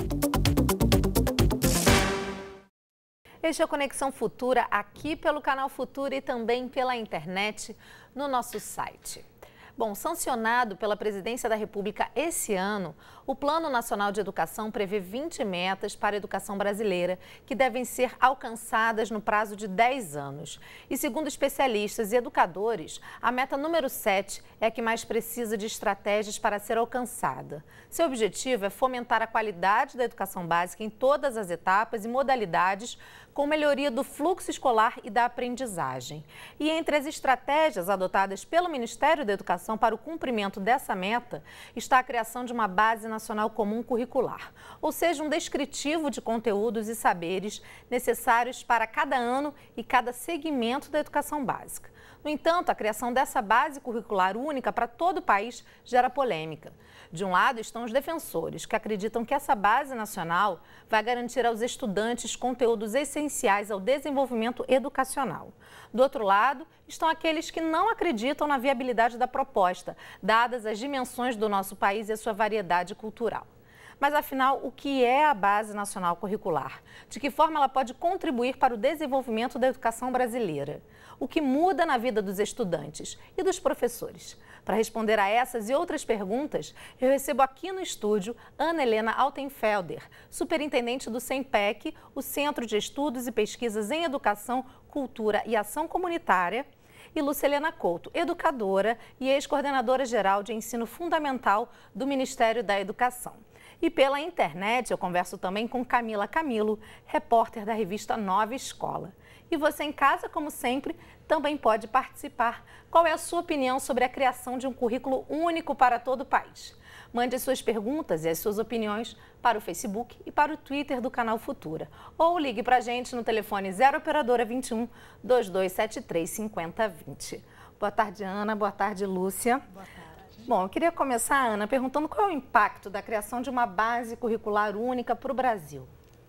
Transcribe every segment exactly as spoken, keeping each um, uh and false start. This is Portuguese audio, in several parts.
Este é o Conexão Futura, aqui pelo canal Futura e também pela internet no nosso site. Bom, sancionado pela Presidência da República esse ano, o Plano Nacional de Educação prevê vinte metas para a educação brasileira, que devem ser alcançadas no prazo de dez anos. E segundo especialistas e educadores, a meta número sete é a que mais precisa de estratégias para ser alcançada. Seu objetivo é fomentar a qualidade da educação básica em todas as etapas e modalidades, com melhoria do fluxo escolar e da aprendizagem. E entre as estratégias adotadas pelo Ministério da Educação para o cumprimento dessa meta está a criação de uma Base Nacional Comum Curricular, ou seja, um descritivo de conteúdos e saberes necessários para cada ano e cada segmento da educação básica. No entanto, a criação dessa base curricular única para todo o país gera polêmica. De um lado estão os defensores, que acreditam que essa base nacional vai garantir aos estudantes conteúdos essenciais ao desenvolvimento educacional. Do outro lado, estão aqueles que não acreditam na viabilidade da proposta, dadas as dimensões do nosso país e a sua variedade cultural. Mas, afinal, o que é a Base Nacional Curricular? De que forma ela pode contribuir para o desenvolvimento da educação brasileira? O que muda na vida dos estudantes e dos professores? Para responder a essas e outras perguntas, eu recebo aqui no estúdio Ana Helena Altenfelder, superintendente do CENPEC, o Centro de Estudos e Pesquisas em Educação, Cultura e Ação Comunitária, e Lucilena Couto, educadora e ex-coordenadora geral de ensino fundamental do Ministério da Educação. E pela internet eu converso também com Camila Camilo, repórter da revista Nova Escola. E você em casa, como sempre, também pode participar. Qual é a sua opinião sobre a criação de um currículo único para todo o país? Mande as suas perguntas e as suas opiniões para o Facebook e para o Twitter do canal Futura. Ou ligue para a gente no telefone zero operadora vinte e um, vinte e dois setenta e três, cinquenta, vinte. Boa tarde, Ana. Boa tarde, Lúcia. Boa tarde. Bom, eu queria começar, Ana, perguntando qual é o impacto da criação de uma base curricular única para o Brasil.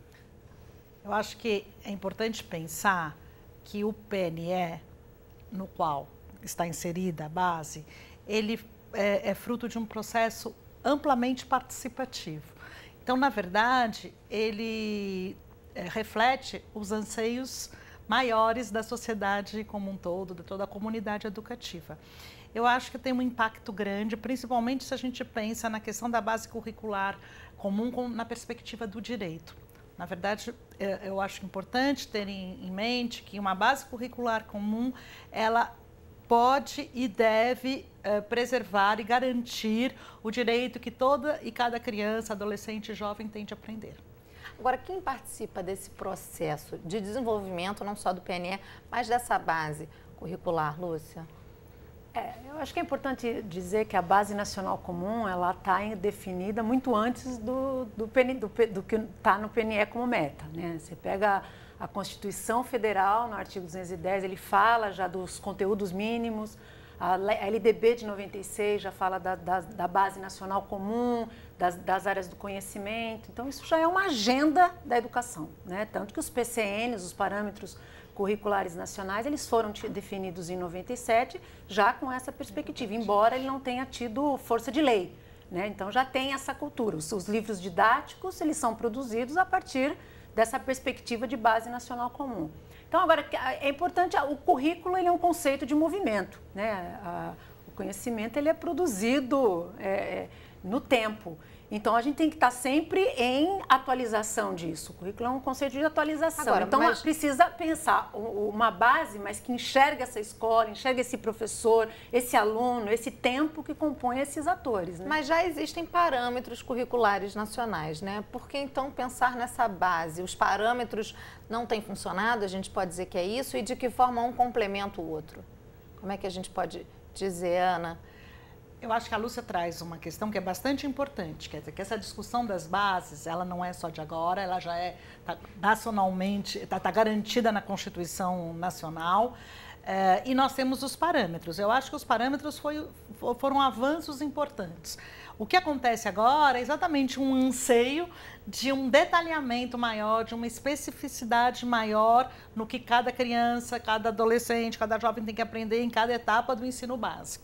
Eu acho que é importante pensar que o P N E, no qual está inserida a base, ele é, é fruto de um processo amplamente participativo. Então, na verdade, ele é, reflete os anseios maiores da sociedade como um todo, de toda a comunidade educativa. Eu acho que tem um impacto grande, principalmente se a gente pensa na questão da base curricular comum na perspectiva do direito. Na verdade, eu acho importante ter em mente que uma base curricular comum, ela pode e deve eh, preservar e garantir o direito que toda e cada criança, adolescente e jovem tem de aprender. Agora, quem participa desse processo de desenvolvimento, não só do P N E, mas dessa base curricular, Lúcia? É, eu acho que é importante dizer que a Base Nacional Comum, ela está definida muito antes do, do, do, do que está no P N E como meta, né? Você pega a Constituição Federal, no artigo duzentos e dez, ele fala já dos conteúdos mínimos, a L D B de noventa e seis já fala da, da, da Base Nacional Comum, das, das áreas do conhecimento, então isso já é uma agenda da educação, né? Tanto que os P C Ns, os parâmetros curriculares nacionais, eles foram definidos em noventa e sete, já com essa perspectiva, embora ele não tenha tido força de lei, né? Então já tem essa cultura. Os, os livros didáticos, eles são produzidos a partir dessa perspectiva de base nacional comum. Então, agora, é importante, o currículo ele é um conceito de movimento, né? A, o conhecimento ele é produzido é, no tempo. Então, a gente tem que estar sempre em atualização disso. O currículo é um conceito de atualização. Agora, então, mas... precisa pensar uma base, mas que enxerga essa escola, enxerga esse professor, esse aluno, esse tempo que compõe esses atores, né? Mas já existem parâmetros curriculares nacionais, né? Por que, então, pensar nessa base? Os parâmetros não têm funcionado, a gente pode dizer que é isso, e de que forma um complementa o outro? Como é que a gente pode dizer, Ana? Eu acho que a Lúcia traz uma questão que é bastante importante, quer dizer, que essa discussão das bases, ela não é só de agora, ela já é tá, nacionalmente, está tá garantida na Constituição Nacional, é, e nós temos os parâmetros. Eu acho que os parâmetros foi, foram avanços importantes. O que acontece agora é exatamente um anseio de um detalhamento maior, de uma especificidade maior no que cada criança, cada adolescente, cada jovem tem que aprender em cada etapa do ensino básico.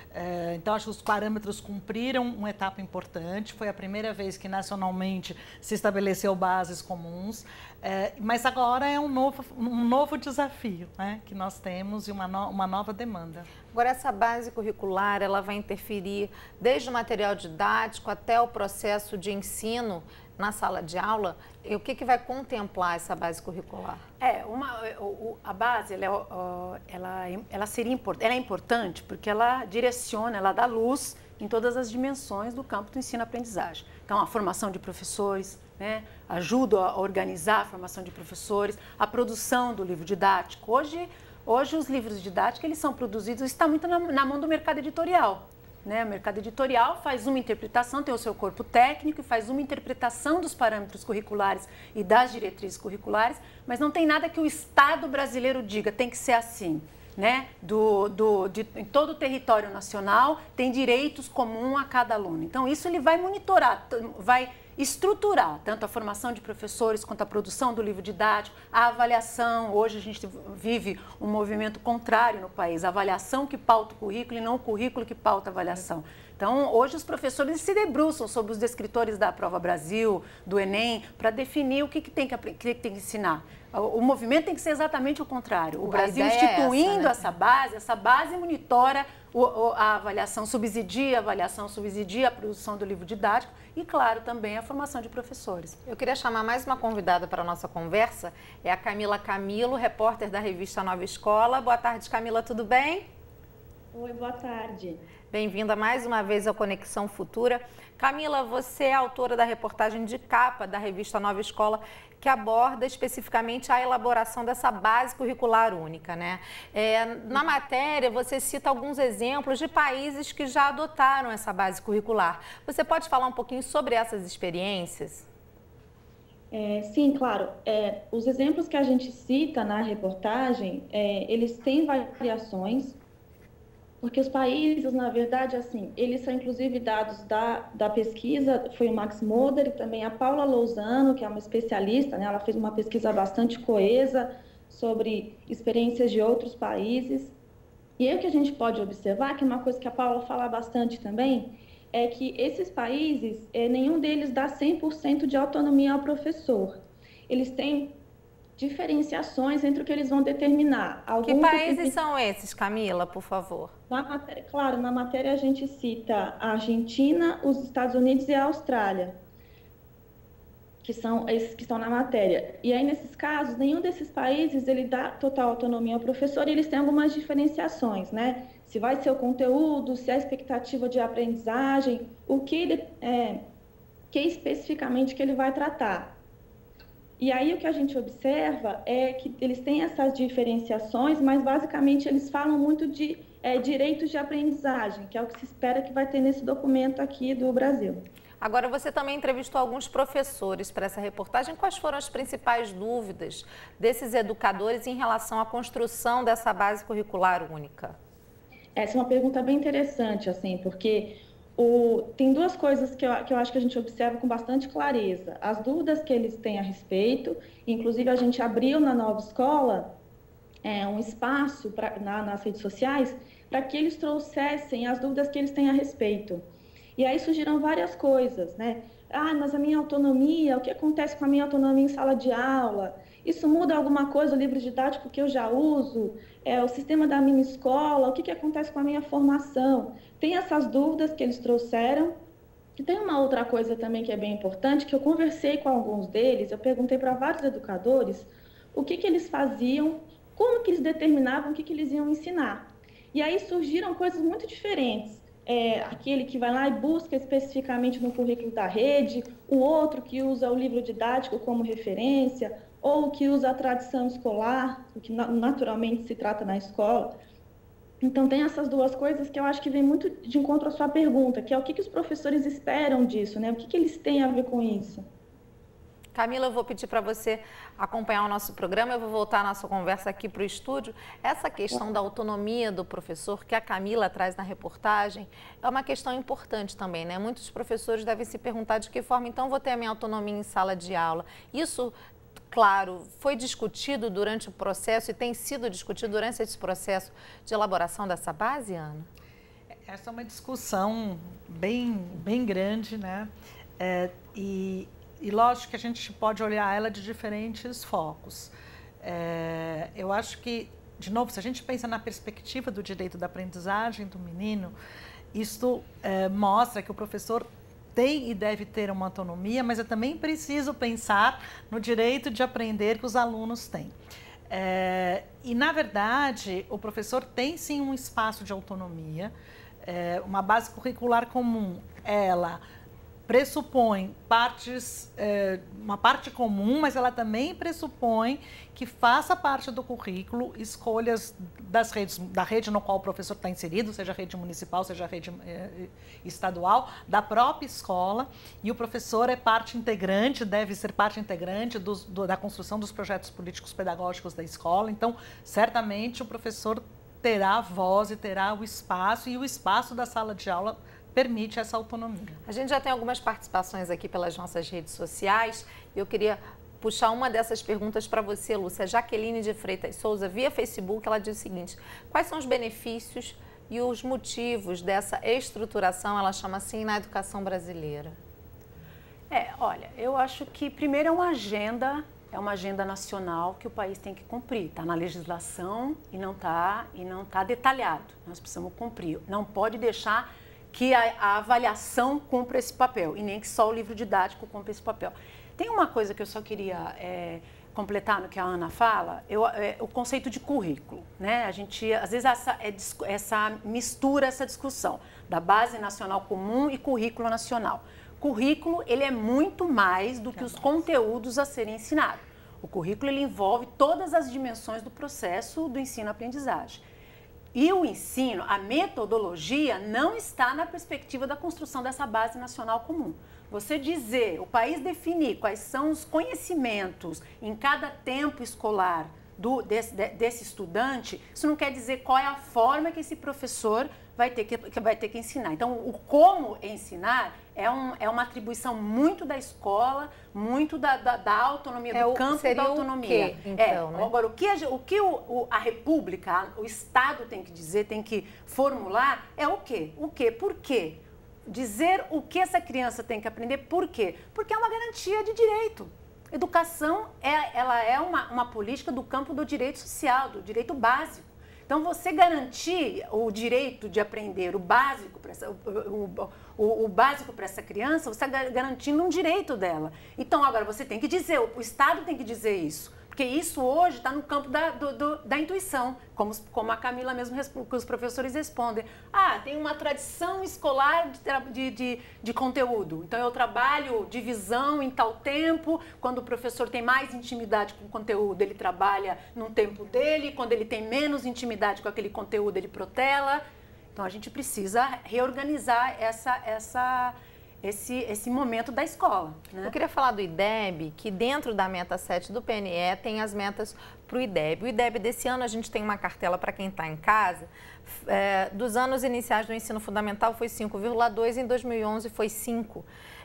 É, então, acho que os parâmetros cumpriram uma etapa importante. Foi a primeira vez que nacionalmente se estabeleceu bases comuns. É, mas agora é um novo, um novo desafio, né, que nós temos e uma, no, uma nova demanda. Agora, essa base curricular, ela vai interferir desde o material didático até o processo de ensino na sala de aula. E o que, que vai contemplar essa base curricular? É, uma, a base, ela, ela, ela, seria, ela é importante porque ela direciona, ela dá luz em todas as dimensões do campo do ensino-aprendizagem. Então, a formação de professores, né, ajuda a organizar a formação de professores, a produção do livro didático. Hoje, hoje os livros didáticos, eles são produzidos, está muito na, na mão do mercado editorial. Né? O mercado editorial faz uma interpretação, tem o seu corpo técnico e faz uma interpretação dos parâmetros curriculares e das diretrizes curriculares, mas não tem nada que o Estado brasileiro diga, tem que ser assim. Né? Do, do, de, em todo o território nacional tem direitos comuns a cada aluno. Então, isso ele vai monitorar, vai estruturar tanto a formação de professores quanto a produção do livro didático, a avaliação. Hoje a gente vive um movimento contrário no país, a avaliação que pauta o currículo e não o currículo que pauta a avaliação. Então, hoje os professores se debruçam sobre os descritores da Prova Brasil, do Enem, para definir o que, que, tem que, que tem que ensinar. O, o movimento tem que ser exatamente o contrário. O Brasil instituindo é essa, né? essa base, essa base monitora o, o, a avaliação, subsidia a avaliação, subsidia a produção do livro didático e, claro, também a formação de professores. Eu queria chamar mais uma convidada para a nossa conversa, é a Camila Camilo, repórter da revista Nova Escola. Boa tarde, Camila, tudo bem? Oi, boa tarde. Bem-vinda mais uma vez ao Conexão Futura. Camila, você é autora da reportagem de capa da revista Nova Escola, que aborda especificamente a elaboração dessa base curricular única, né? É, na matéria, você cita alguns exemplos de países que já adotaram essa base curricular. Você pode falar um pouquinho sobre essas experiências? É, sim, claro. É, os exemplos que a gente cita na reportagem, é, eles têm variações, porque os países, na verdade, assim, eles são inclusive dados da, da pesquisa, foi o Max Moder e também a Paula Lousano, que é uma especialista, né? Ela fez uma pesquisa bastante coesa sobre experiências de outros países. E aí o que a gente pode observar, que é uma coisa que a Paula fala bastante também, é que esses países, é, nenhum deles dá cem por cento de autonomia ao professor. Eles têm diferenciações entre o que eles vão determinar. Alguns que países que... são esses, Camila, por favor? Na matéria, claro, na matéria a gente cita a Argentina, os Estados Unidos e a Austrália, que são esses que estão na matéria. E aí, nesses casos, nenhum desses países ele dá total autonomia ao professor e eles têm algumas diferenciações, né? Se vai ser o conteúdo, se é a expectativa de aprendizagem, o que, é, que especificamente que ele vai tratar. E aí o que a gente observa é que eles têm essas diferenciações, mas basicamente eles falam muito de é, direitos de aprendizagem, que é o que se espera que vai ter nesse documento aqui do Brasil. Agora, você também entrevistou alguns professores para essa reportagem. Quais foram as principais dúvidas desses educadores em relação à construção dessa base curricular única? Essa é uma pergunta bem interessante, assim, porque O, tem duas coisas que eu, que eu acho que a gente observa com bastante clareza. As dúvidas que eles têm a respeito, inclusive a gente abriu na Nova Escola é, um espaço pra, na, nas redes sociais para que eles trouxessem as dúvidas que eles têm a respeito. E aí surgiram várias coisas, né? Ah, mas a minha autonomia, o que acontece com a minha autonomia em sala de aula? Isso muda alguma coisa, o livro didático que eu já uso? É, o sistema da minha escola, o que, que acontece com a minha formação? Tem essas dúvidas que eles trouxeram. E tem uma outra coisa também que é bem importante, que eu conversei com alguns deles, eu perguntei para vários educadores o que, que eles faziam, como que eles determinavam o que, que eles iam ensinar. E aí surgiram coisas muito diferentes. É, aquele que vai lá e busca especificamente no currículo da rede, o outro que usa o livro didático como referência, ou que usa a tradição escolar, o que naturalmente se trata na escola. Então, tem essas duas coisas que eu acho que vem muito de encontro à sua pergunta, que é o que, que os professores esperam disso, né? O que, que eles têm a ver com isso? Camila, eu vou pedir para você acompanhar o nosso programa, eu vou voltar a nossa conversa aqui para o estúdio. Essa questão da autonomia do professor, que a Camila traz na reportagem, é uma questão importante também, né? Muitos professores devem se perguntar de que forma, então, vou ter a minha autonomia em sala de aula. Isso, claro, foi discutido durante o processo e tem sido discutido durante esse processo de elaboração dessa base, Ana? Essa é uma discussão bem, bem grande, né? É, e, e lógico que a gente pode olhar ela de diferentes focos. É, eu acho que, de novo, se a gente pensa na perspectiva do direito da aprendizagem do menino, isso é, mostra que o professor tem e deve ter uma autonomia, mas é também preciso pensar no direito de aprender que os alunos têm. É, e, na verdade, o professor tem sim um espaço de autonomia, é, uma base curricular comum, ela pressupõe partes, é, uma parte comum, mas ela também pressupõe que faça parte do currículo escolhas das redes, da rede no qual o professor está inserido, seja a rede municipal, seja a rede é, estadual, da própria escola, e o professor é parte integrante, deve ser parte integrante dos, do, da construção dos projetos políticos pedagógicos da escola. Então, certamente o professor terá voz e terá o espaço, e o espaço da sala de aula permite essa autonomia. A gente já tem algumas participações aqui pelas nossas redes sociais e eu queria puxar uma dessas perguntas para você, Lúcia. Jaqueline de Freitas Souza, via Facebook, ela diz o seguinte: quais são os benefícios e os motivos dessa estruturação, ela chama assim, na educação brasileira? É, olha, eu acho que primeiro é uma agenda, é uma agenda nacional que o país tem que cumprir. Está na legislação e não está e não tá detalhado. Nós precisamos cumprir. Não pode deixar que a, a avaliação cumpra esse papel e nem que só o livro didático cumpra esse papel. Tem uma coisa que eu só queria é, completar no que a Ana fala, eu, é, o conceito de currículo, né? A gente, às vezes, essa, é, essa mistura, essa discussão da base nacional comum e currículo nacional. Currículo, ele é muito mais do que os conteúdos a serem ensinados. O currículo, ele envolve todas as dimensões do processo do ensino-aprendizagem. E o ensino, a metodologia, não está na perspectiva da construção dessa base nacional comum. Você dizer, o país definir quais são os conhecimentos em cada tempo escolar do, desse, desse estudante, isso não quer dizer qual é a forma que esse professor vai ter que, que, vai ter que ensinar. Então, o como ensinar é, um, é uma atribuição muito da escola, muito da, da, da autonomia, é do o, campo da autonomia. O quê, então, é, né? Agora, o que, a, o que o, o, a República, o Estado tem que dizer, tem que formular, é o quê? O quê? Por quê? Dizer o que essa criança tem que aprender, por quê? Porque é uma garantia de direito. Educação, é, ela é uma, uma política do campo do direito social, do direito básico. Então, você garantir o direito de aprender, o básico para essa, o, o, o, o básico para essa criança, você está garantindo um direito dela. Então, agora, você tem que dizer, o Estado tem que dizer isso. Porque isso hoje está no campo da, do, do, da intuição, como, como a Camila mesmo, que os professores respondem. Ah, tem uma tradição escolar de, de, de, de conteúdo, então eu trabalho divisão em tal tempo, quando o professor tem mais intimidade com o conteúdo, ele trabalha num tempo dele, quando ele tem menos intimidade com aquele conteúdo, ele protela. Então, a gente precisa reorganizar essa... essa Esse, esse momento da escola. Né? Eu queria falar do I D E B, que dentro da meta sete do P N E tem as metas para o I D E B. O I D E B desse ano, a gente tem uma cartela para quem está em casa, é, dos anos iniciais do ensino fundamental foi cinco vírgula dois, em dois mil e onze foi cinco.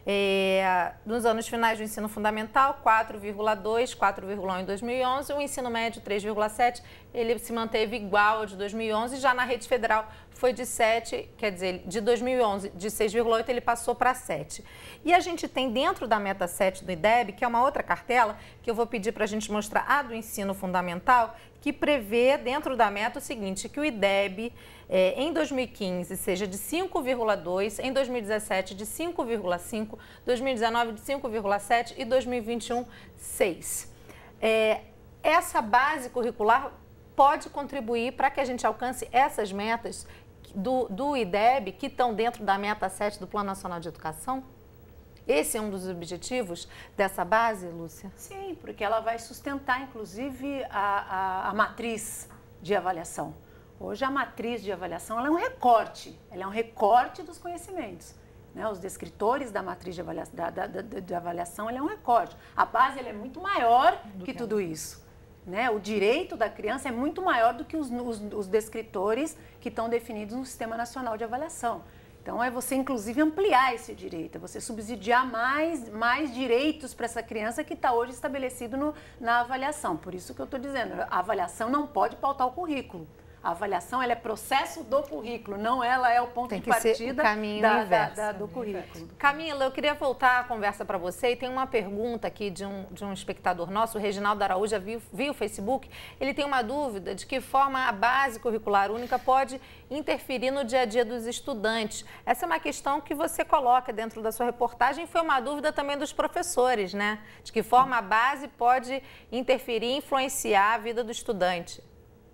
É, nos anos finais do ensino fundamental, quatro vírgula dois, quatro vírgula um em dois mil e onze, o ensino médio três vírgula sete, ele se manteve igual ao de dois mil e onze, já na rede federal foi de sete, quer dizer, de dois mil e onze, de seis vírgula oito ele passou para sete. E a gente tem dentro da meta sete do I D E B, que é uma outra cartela, que eu vou pedir para a gente mostrar, a do ensino fundamental, que prevê dentro da meta o seguinte, que o I D E B é, em dois mil e quinze seja de cinco vírgula dois, em dois mil e dezessete de cinco vírgula cinco, dois mil e dezenove de cinco vírgula sete e dois mil e vinte e um, seis. É, essa base curricular pode contribuir para que a gente alcance essas metas do, do I D E B que estão dentro da meta sete do Plano Nacional de Educação? Esse é um dos objetivos dessa base, Lúcia? Sim, porque ela vai sustentar, inclusive, a, a, a matriz de avaliação. Hoje, a matriz de avaliação ela é um recorte, ela é um recorte dos conhecimentos. Né? Os descritores da matriz de avaliação, da, da, da, de avaliação ela é um recorte. A base ela é muito maior do que, que tudo isso. Né? O direito da criança é muito maior do que os, os, os descritores que estão definidos no Sistema Nacional de Avaliação. Então, é você, inclusive, ampliar esse direito, é você subsidiar mais, mais direitos para essa criança que está hoje estabelecido no, na avaliação. Por isso que eu estou dizendo, a avaliação não pode pautar o currículo. A avaliação ela é processo do currículo, não ela é o ponto tem de que partida ser o caminho da, inverso. da, da, do currículo. Camila, eu queria voltar a conversa para você e tem uma pergunta aqui de um, de um espectador nosso, o Reginaldo Araújo, viu, viu o Facebook, ele tem uma dúvida de que forma a base curricular única pode interferir no dia a dia dos estudantes. Essa é uma questão que você coloca dentro da sua reportagem, foi uma dúvida também dos professores, né? De que forma a base pode interferir, influenciar a vida do estudante.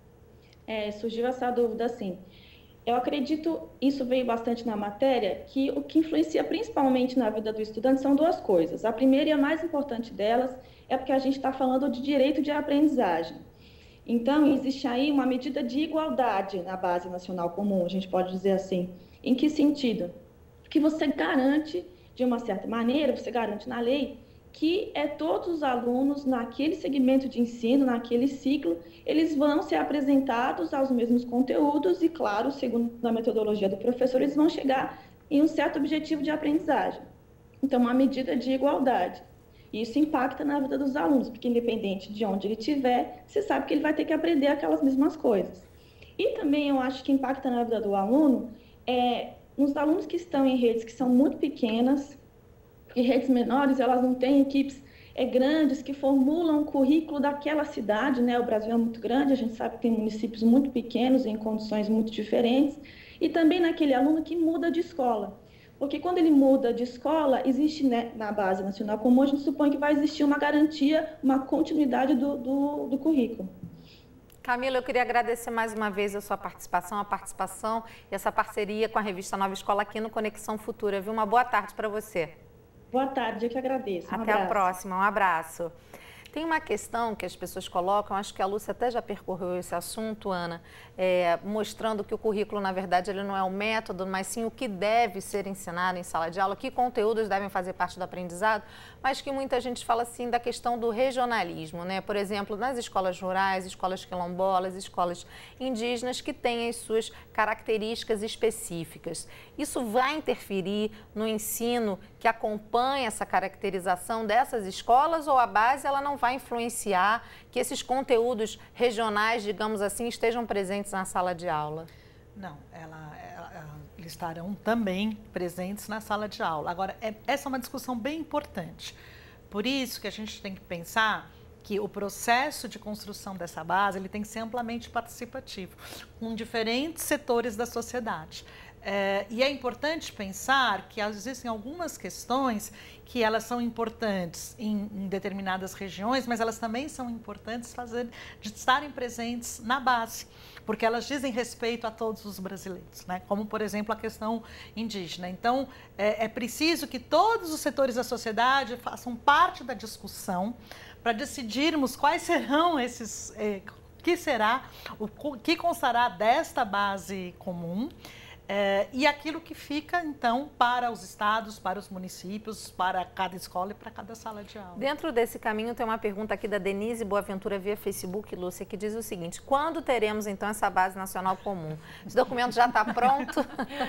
É, surgiu essa dúvida, sim. Eu acredito, isso veio bastante na matéria, que o que influencia principalmente na vida do estudante são duas coisas. A primeira e a mais importante delas é porque a gente está falando de direito de aprendizagem. Então, existe aí uma medida de igualdade na Base Nacional Comum, a gente pode dizer assim. Em que sentido? Que você garante, de uma certa maneira, você garante na lei, que é todos os alunos naquele segmento de ensino, naquele ciclo, eles vão ser apresentados aos mesmos conteúdos e, claro, segundo a metodologia do professor, eles vão chegar em um certo objetivo de aprendizagem. Então, uma medida de igualdade. Isso impacta na vida dos alunos, porque independente de onde ele estiver, você sabe que ele vai ter que aprender aquelas mesmas coisas. E também eu acho que impacta na vida do aluno é, nos alunos que estão em redes que são muito pequenas, porque redes menores, elas não têm equipes é, grandes que formulam o currículo daquela cidade, né? O Brasil é muito grande, a gente sabe que tem municípios muito pequenos, em condições muito diferentes, e também naquele aluno que muda de escola. Porque quando ele muda de escola, existe, né, na Base Nacional Comum, a gente supõe que vai existir uma garantia, uma continuidade do, do, do currículo. Camila, eu queria agradecer mais uma vez a sua participação, a participação e essa parceria com a revista Nova Escola aqui no Conexão Futura, viu? Uma boa tarde para você. Boa tarde, eu que agradeço. Um Até abraço. a próxima, um abraço. Tem uma questão que as pessoas colocam, acho que a Lúcia até já percorreu esse assunto, Ana, é, mostrando que o currículo, na verdade, ele não é o método, mas sim o que deve ser ensinado em sala de aula, que conteúdos devem fazer parte do aprendizado, mas que muita gente fala assim da questão do regionalismo, né? Por exemplo, nas escolas rurais, escolas quilombolas, escolas indígenas, que têm as suas características específicas. Isso vai interferir no ensino que acompanha essa caracterização dessas escolas, ou a base ela não vai influenciar que esses conteúdos regionais, digamos assim, estejam presentes na sala de aula? Não, ela, ela, ela, eles estarão também presentes na sala de aula. Agora, é, essa é uma discussão bem importante. Por isso que a gente tem que pensar que o processo de construção dessa base ele tem que ser amplamente participativo, com diferentes setores da sociedade. É, e é importante pensar que existem algumas questões que elas são importantes em, em determinadas regiões, mas elas também são importantes fazer, de estarem presentes na base, porque elas dizem respeito a todos os brasileiros, né? Como, por exemplo, a questão indígena. Então, é, é preciso que todos os setores da sociedade façam parte da discussão para decidirmos quais serão esses, é, que será, o que constará desta base comum. É, e aquilo que fica, então, para os estados, para os municípios, para cada escola e para cada sala de aula. Dentro desse caminho, tem uma pergunta aqui da Denise Boaventura via Facebook, Lúcia, que diz o seguinte: quando teremos, então, essa base nacional comum? Esse documento já está pronto?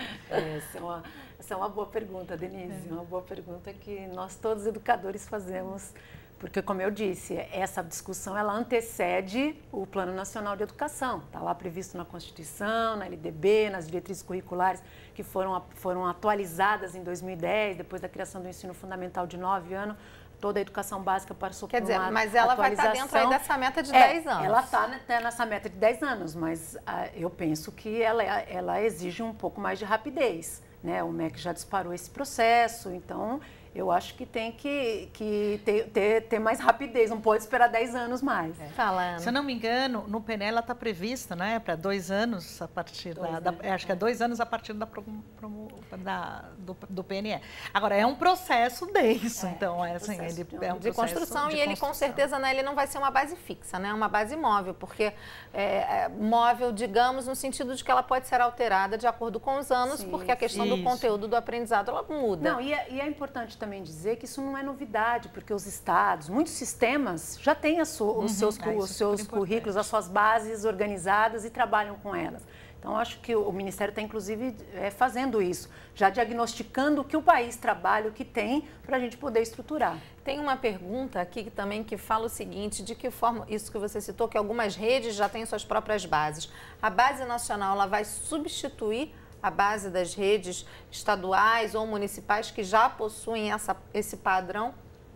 Essa é, uma, essa é uma boa pergunta, Denise. É uma boa pergunta que nós, todos educadores, fazemos. Porque, como eu disse, essa discussão ela antecede o Plano Nacional de Educação. Está lá previsto na Constituição, na L D B, nas diretrizes curriculares que foram, foram atualizadas em dois mil e dez, depois da criação do ensino fundamental de nove anos. Toda a educação básica passou por uma atualização. Quer dizer, mas ela vai estar dentro aí dessa meta de é, dez anos. Ela está nessa meta de dez anos, mas ah, eu penso que ela, ela exige um pouco mais de rapidez, né? O M E C já disparou esse processo, então eu acho que tem que, que ter, ter, ter mais rapidez, não pode esperar dez anos mais. É. Falando. Se eu não me engano, no P N E ela está prevista, né, para dois anos a partir dois, da, né? da, acho que é dois anos a partir da, da, do, do P N E. Agora, é um processo denso, é, então, é, assim, ele de, é um de construção de e ele, construção. Com certeza, né, ele não vai ser uma base fixa, né, uma base móvel, porque é, é, móvel, digamos, no sentido de que ela pode ser alterada de acordo com os anos, sim, porque a questão isso. do conteúdo do aprendizado, ela muda. Não, e é, e é importante também dizer que isso não é novidade, porque os estados, muitos sistemas já têm a sua, uhum, os seus, é, os seus currículos, as suas bases organizadas e trabalham com elas. Então, acho que o Ministério está, inclusive, é, fazendo isso, já diagnosticando o que o país trabalha, o que tem, para a gente poder estruturar. Tem uma pergunta aqui também que fala o seguinte, de que forma, isso que você citou, que algumas redes já têm suas próprias bases. A base nacional, ela vai substituir a base das redes estaduais ou municipais que já possuem essa, esse padrão?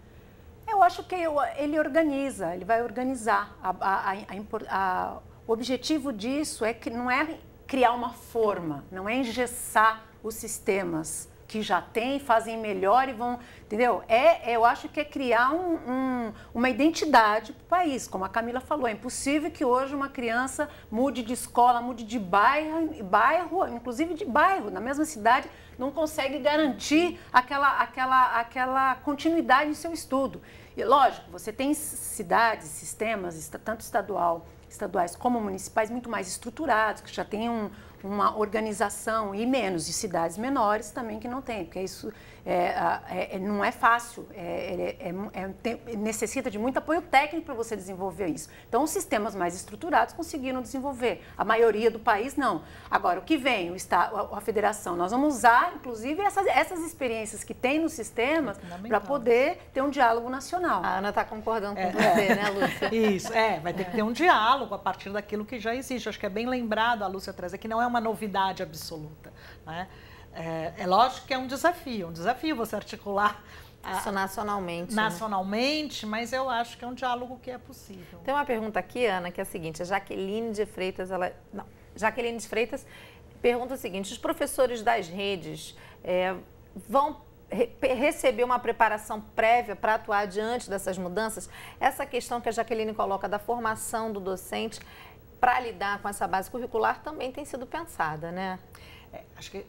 Eu acho que ele organiza, ele vai organizar. A, a, a, a, o objetivo disso é que não é criar uma forma, não é engessar os sistemas que já tem, fazem melhor e vão, entendeu? É, eu acho que é criar um, um, uma identidade para o país, como a Camila falou. É impossível que hoje uma criança mude de escola, mude de bairro, bairro, inclusive de bairro, na mesma cidade, não consegue garantir aquela, aquela, aquela continuidade em seu estudo. E, lógico, você tem cidades, sistemas, tanto estadual, estaduais como municipais, muito mais estruturados, que já têm um, uma organização, e menos de cidades menores também que não tem, porque isso é, é, não é fácil, é, é, é, tem, necessita de muito apoio técnico para você desenvolver isso. Então, os sistemas mais estruturados conseguiram desenvolver, a maioria do país não. Agora, o que vem, o Estado, a federação, nós vamos usar, inclusive, essas, essas experiências que tem nos sistemas para poder ter um diálogo nacional. A Ana está concordando com é, você, é. né, Lúcia? Isso, é, vai ter que ter um diálogo a partir daquilo que já existe. Acho que é bem lembrado, a Lúcia traz aqui, não é uma novidade absoluta, né? É, é lógico que é um desafio, um desafio você articular isso nacionalmente. Nacionalmente, né? Mas eu acho que é um diálogo que é possível. Tem uma pergunta aqui, Ana, que é a seguinte, a Jaqueline de Freitas, ela, não, Jaqueline de Freitas pergunta o seguinte, os professores das redes é, vão re receber uma preparação prévia para atuar diante dessas mudanças? Essa questão que a Jaqueline coloca da formação do docente para lidar com essa base curricular também tem sido pensada, né? É, acho que,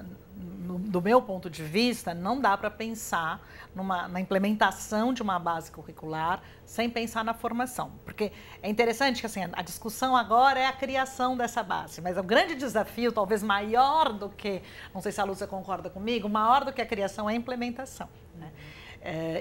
no, do meu ponto de vista, não dá para pensar numa, na implementação de uma base curricular sem pensar na formação. Porque é interessante que assim, a discussão agora é a criação dessa base, mas o grande desafio, talvez maior do que, não sei se a Lúcia concorda comigo, maior do que a criação é a implementação, né? É,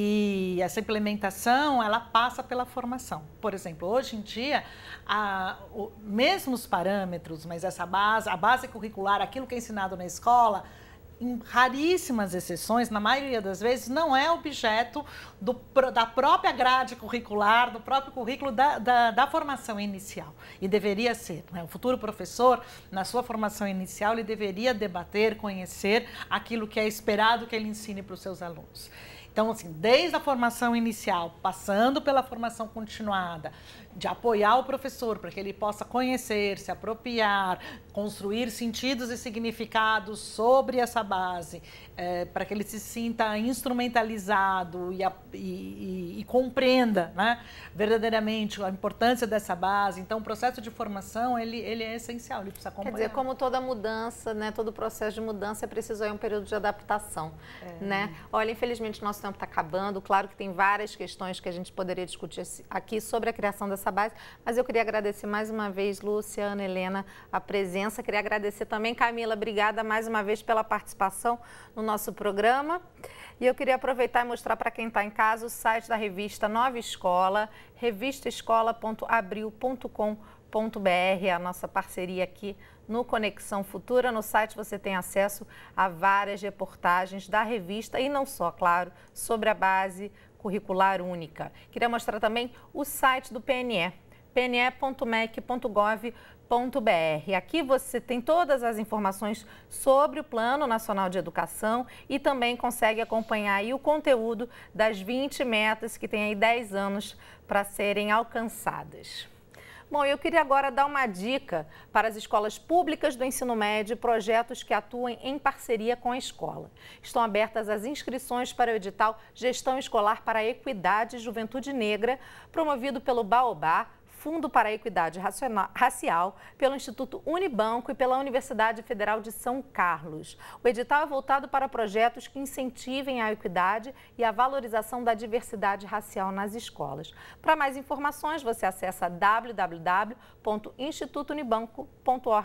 e, e essa implementação, ela passa pela formação. Por exemplo, hoje em dia, a, o, mesmo os parâmetros, mas essa base, a base curricular, aquilo que é ensinado na escola, em raríssimas exceções, na maioria das vezes, não é objeto do, da própria grade curricular, do próprio currículo da, da, da formação inicial. E deveria ser, né? O futuro professor, na sua formação inicial, ele deveria debater, conhecer aquilo que é esperado que ele ensine para os seus alunos. Então, assim, desde a formação inicial, passando pela formação continuada, de apoiar o professor para que ele possa conhecer, se apropriar, construir sentidos e significados sobre essa base, é, para que ele se sinta instrumentalizado e, a, e, e, e compreenda, né, verdadeiramente a importância dessa base. Então, o processo de formação, ele, ele é essencial, ele precisa acompanhar. Quer dizer, como toda mudança, né, todo processo de mudança, é preciso aí um período de adaptação, é. né? Olha, infelizmente, nosso tempo está acabando. Claro que tem várias questões que a gente poderia discutir aqui sobre a criação dessa base, mas eu queria agradecer mais uma vez, Lúcia, Ana Helena, a presença. Queria agradecer também, Camila, obrigada mais uma vez pela participação no nosso programa. E eu queria aproveitar e mostrar para quem está em casa o site da revista Nova Escola, revista escola ponto abril ponto com ponto br, a nossa parceria aqui no Conexão Futura. No site você tem acesso a várias reportagens da revista e não só, claro, sobre a base curricular única. Queria mostrar também o site do P N E, p n e ponto m e c ponto gov ponto br. Aqui você tem todas as informações sobre o Plano Nacional de Educação e também consegue acompanhar aí o conteúdo das vinte metas que tem aí dez anos para serem alcançadas. Bom, eu queria agora dar uma dica para as escolas públicas do ensino médio e projetos que atuem em parceria com a escola. Estão abertas as inscrições para o edital Gestão Escolar para a Equidade e Juventude Negra, promovido pelo Baobá, Fundo para a Equidade Racial, pelo Instituto Unibanco e pela Universidade Federal de São Carlos. O edital é voltado para projetos que incentivem a equidade e a valorização da diversidade racial nas escolas. Para mais informações, você acessa w w w ponto instituto unibanco ponto org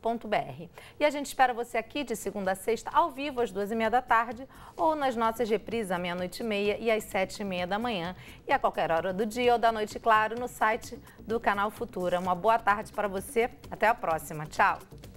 ponto br. E a gente espera você aqui de segunda a sexta, ao vivo, às duas e meia da tarde, ou nas nossas reprises à meia-noite e meia e às sete e meia da manhã. E a qualquer hora do dia ou da noite, claro, no site do Canal Futura. Uma boa tarde para você. Até a próxima. Tchau.